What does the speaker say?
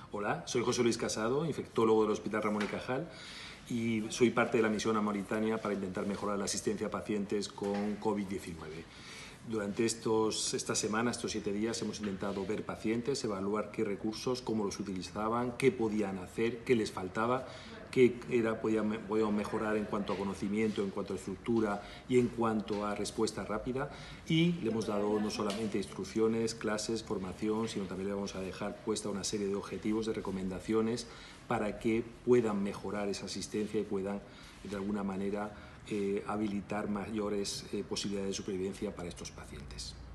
Hola, soy José Luis Casado, infectólogo del Hospital Ramón y Cajal, y soy parte de la misión a Mauritania para intentar mejorar la asistencia a pacientes con COVID-19. Durante estas semanas, estos 7 días, hemos intentado ver pacientes, evaluar qué recursos, cómo los utilizaban, qué podían hacer, qué les faltaba, podían mejorar en cuanto a conocimiento, en cuanto a estructura y en cuanto a respuesta rápida. Y le hemos dado no solamente instrucciones, clases, formación, sino también le vamos a dejar puesta una serie de objetivos, de recomendaciones para que puedan mejorar esa asistencia y puedan, de alguna manera, habilitar mayores posibilidades de supervivencia para estos pacientes.